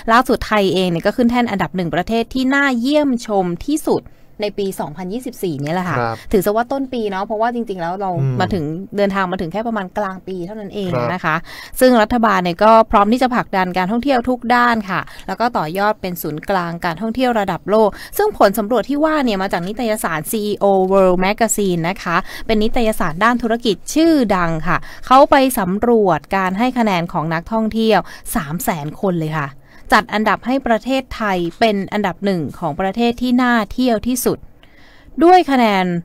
ล่าสุดไทยเองเนี่ยก็ขึ้นแท่นอันดับ1ประเทศที่น่าเยี่ยมชมที่สุดในปี 2024 นี่แหละค่ะถือซะว่าต้นปีเนาะเพราะว่าจริงๆแล้วเรามาถึงเดินทางมาถึงแค่ประมาณกลางปีเท่านั้นเองนะคะซึ่งรัฐบาลเนี่ยก็พร้อมที่จะผลักดันการท่องเที่ยวทุกด้านค่ะแล้วก็ต่อยอดเป็นศูนย์กลางการท่องเที่ยวระดับโลกซึ่งผลสำรวจที่ว่าเนี่ยมาจากนิตยสาร CEO World Magazine นะคะเป็นนิตยสารด้านธุรกิจชื่อดังค่ะเขาไปสำรวจการให้คะแนนของนักท่องเที่ยว 300,000 คนเลยค่ะจัดอันดับให้ประเทศไทยเป็นอันดับ1ของประเทศที่น่าเที่ยวที่สุดด้วยคะแนน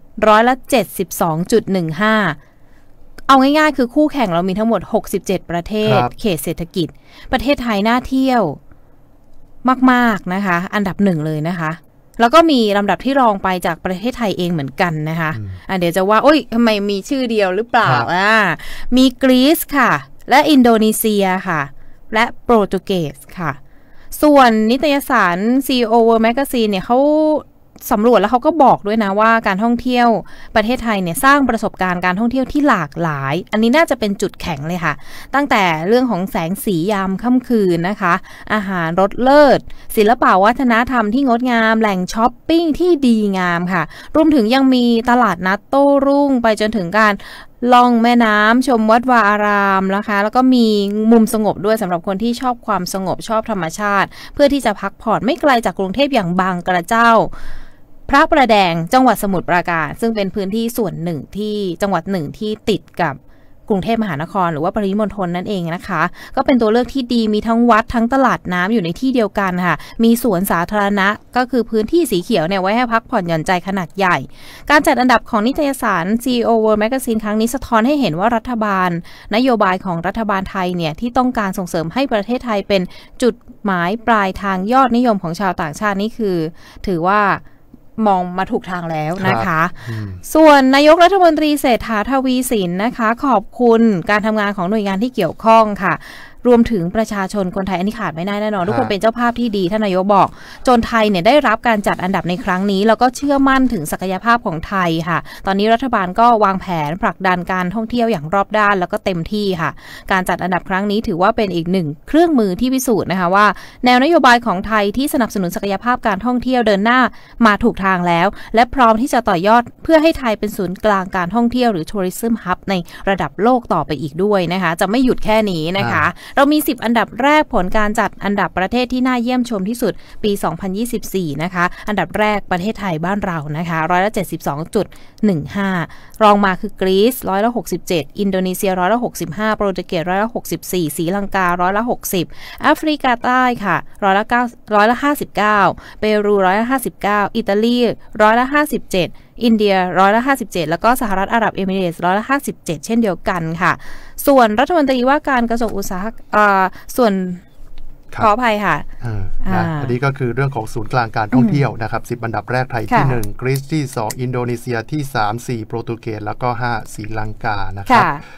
72.15%เอาง่ายๆคือคู่แข่งเรามีทั้งหมด67ประเทศเขตเศรษฐกิจประเทศไทยน่าเที่ยวมากๆนะคะอันดับ1เลยนะคะแล้วก็มีลำดับที่รองไปจากประเทศไทยเองเหมือนกันนะคะเดี๋ยวจะว่าโอ๊ยทำไมมีชื่อเดียวหรือเปล่ามีกรีซค่ะและอินโดนีเซียค่ะและโปรตุเกสค่ะส่วนนิตยสาร CEO World Magazine เนี่ยเขาสำรวจแล้วเขาก็บอกด้วยนะว่าการท่องเที่ยวประเทศไทยเนี่ยสร้างประสบการณ์การท่องเที่ยวที่หลากหลายอันนี้น่าจะเป็นจุดแข็งเลยค่ะตั้งแต่เรื่องของแสงสียามค่ำคืนนะคะอาหารรสเลิศศิลปวัฒนธรรมที่งดงามแหล่งช้อปปิ้งที่ดีงามค่ะรวมถึงยังมีตลาดนัดโต้รุ่งไปจนถึงการล่องแม่น้ำชมวัดวาอารามนะคะแล้วก็มีมุมสงบด้วยสำหรับคนที่ชอบความสงบชอบธรรมชาติเพื่อที่จะพักผ่อนไม่ไกลจากกรุงเทพอย่างบางกระเจ้าพระประแดงจังหวัดสมุทรปราการซึ่งเป็นพื้นที่ส่วนหนึ่งที่จังหวัดหนึ่งที่ติดกับกรุงเทพมหานครหรือว่าปริมณฑลนั่นเองนะคะก็เป็นตัวเลือกที่ดีมีทั้งวัดทั้งตลาดน้ำอยู่ในที่เดียวกันค่ะมีสวนสาธารณะก็คือพื้นที่สีเขียวเนี่ยไว้ให้พักผ่อนหย่อนใจขนาดใหญ่การจัดอันดับของนิตยสาร CEO World Magazine ครั้งนี้สะท้อนให้เห็นว่ารัฐบาลนโยบายของรัฐบาลไทยเนี่ยที่ต้องการส่งเสริมให้ประเทศไทยเป็นจุดหมายปลายทางยอดนิยมของชาวต่างชาตินี่คือถือว่ามองมาถูกทางแล้วนะคะส่วนนายกรัฐมนตรีเศรษฐาทวีสินนะคะขอบคุณการทำงานของหน่วยงานที่เกี่ยวข้องค่ะรวมถึงประชาชนคนไทยอันนี้ขาดไม่ได้แน่นอนทุกคนเป็นเจ้าภาพที่ดีท่านนายกบอกจนไทยเนี่ยได้รับการจัดอันดับในครั้งนี้แล้วก็เชื่อมั่นถึงศักยภาพของไทยค่ะตอนนี้รัฐบาลก็วางแผนผลักดันการท่องเที่ยวอย่างรอบด้านแล้วก็เต็มที่ค่ะการจัดอันดับครั้งนี้ถือว่าเป็นอีกหนึ่งเครื่องมือที่พิสูจน์นะคะว่าแนวนโยบายของไทยที่สนับสนุนศักยภาพการท่องเที่ยวเดินหน้ามาถูกทางแล้วและพร้อมที่จะต่อยอดเพื่อให้ไทยเป็นศูนย์กลางการท่องเที่ยวหรือ Tourism Hub ในระดับโลกต่อไปอีกด้วยนะคะจะไม่หยุดแค่นี้นะคะเรามี10อันดับแรกผลการจัดอันดับประเทศที่น่าเยี่ยมชมที่สุดปี 2024 นะคะอันดับแรกประเทศไทยบ้านเรานะคะ72.15% รองมาคือกรีซ67%อินโดนีเซีย65%โปรตุเกส64%ศรีลังกา60%แอฟริกาใต้ค่ะ59%เปรู59%อิตาลี57%อินเดีย57%แล้วก็สหรัฐอาหรับเอมิเรตส์57%เช่นเดียวกันค่ะส่วนรัฐมนตรีว่าการกระทรวงอุตสาหกรรมส่วนขออภัยค่ะอันนี้ก็คือเรื่องของศูนย์กลางการท่องเที่ยวนะครับ10อันดับแรกไทยที่1กรีซที่2อินโดนีเซียที่3 4โปรตุเกสแล้วก็5ศรีลังกานะครับ